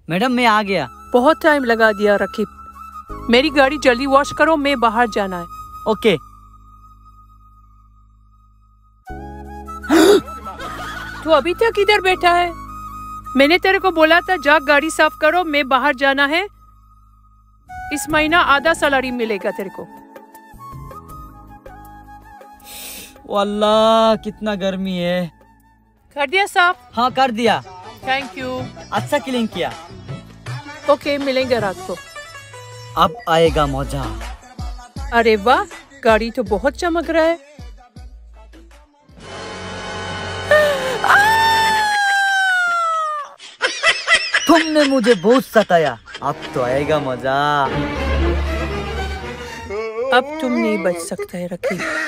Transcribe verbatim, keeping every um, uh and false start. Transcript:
Madam मैं आ गया। बहुत टाइम लगा दिया रकीब, मेरी गाड़ी जल्दी वॉश करो, मैं बाहर जाना है। ओके। तू अभी तक इधर बैठा है? मैंने तेरे को बोला था जा गाड़ी साफ करो, मैं बाहर जाना है। इस महीना आधा सैलरी मिलेगा तेरे को। वाल्लाह कितना गर्मी है। कर दिया साफ? हाँ कर दिया। Thank you. अच्छा क्लीन किया। ओके मिलेंगे रात को। अब आएगा मजा। अरे वाह, गाड़ी तो बहुत चमक रहा है। तुमने मुझे बहुत सताया, अब तो आएगा मजा। अब तुम नहीं बच सकते रकीब।